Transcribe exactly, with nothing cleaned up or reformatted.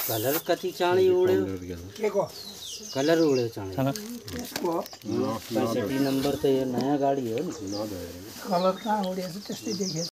Colour कति चाँडी उड्यो के को कलर उड्यो चाँडी यसको पैँसठी नम्बर त यो नयाँ गाडी हो नि कलर कहाँ उडेछ त्यस्तै देखियो।